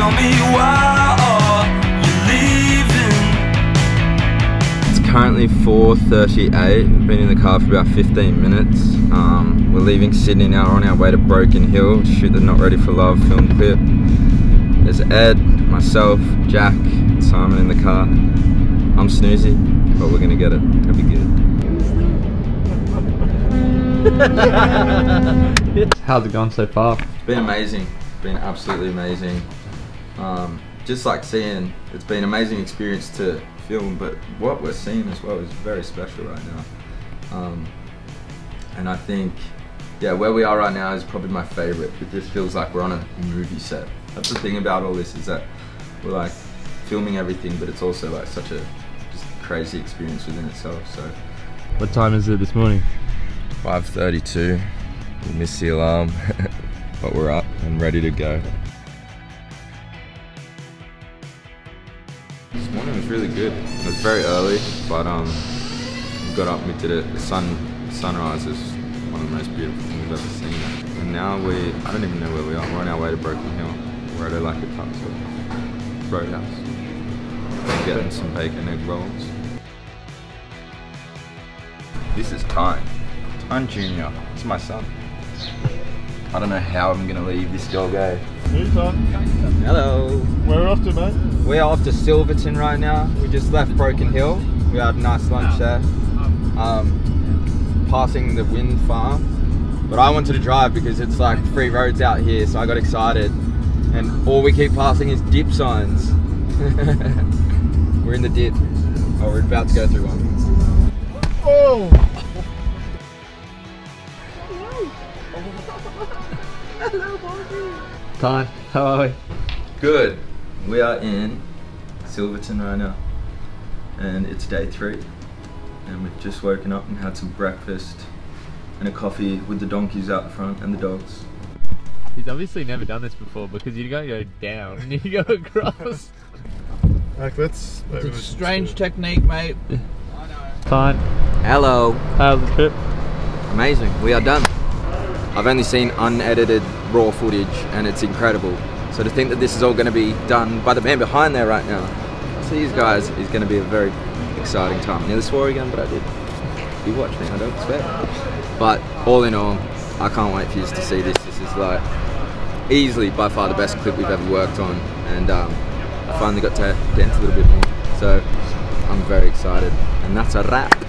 tell me why are you leaving? It's currently 4:38. We've been in the car for about 15 minutes. We're leaving Sydney now, on our way to Broken Hill to shoot the Not Ready for Love film clip. There's Ed, myself, Jack, and Simon in the car. I'm snoozy, but we're gonna get it. It'll be good. How's it gone so far? It's been amazing. It's been absolutely amazing. Just like seeing, it's been an amazing experience to film, but what we're seeing as well is very special right now. And I think, yeah, where we are right now is probably my favorite. It just feels like we're on a movie set. That's the thing about all this, is that we're like filming everything, but it's also like such a just crazy experience within itself. So, What time is it this morning? 5:32. We missed the alarm, but we're up and ready to go. This morning was really good. It was very early, but we got up, we did it. The sunrise is one of the most beautiful things I've ever seen. And now I don't even know where we are. We're on our way to Broken Hill. We're at a like a Tuxford Roadhouse. We're getting some bacon egg rolls. This is Tyne. Tyne Jr. It's my son. I don't know how I'm gonna leave this dog, eh? Hey, Tom. Hello. Where are we off to, mate? We're off to Silverton right now. We just left Broken Hill. We had a nice lunch there. Passing the wind farm. But I wanted to drive because it's like free roads out here, so I got excited. And all we keep passing is dip signs. We're in the dip. Oh, we're about to go through one. Oh! Ty, how are we? Good. We are in Silverton right now. And it's day 3. And we've just woken up and had some breakfast and a coffee with the donkeys out the front and the dogs. He's obviously never done this before because you gotta go down and you go across. Like, let's... It's a strange technique, mate. Ty, Hello. how's the trip? Amazing. We are done. I've only seen unedited raw footage and it's incredible. So to think that this is all going to be done by the man behind there right now, to these guys, is going to be a very exciting time. I nearly swore again, but I did. You watch me, I don't swear. But all in all, I can't wait for you to see this. This is like easily by far the best clip we've ever worked on, and I finally got to dance a little bit more. So I'm very excited, and that's a wrap.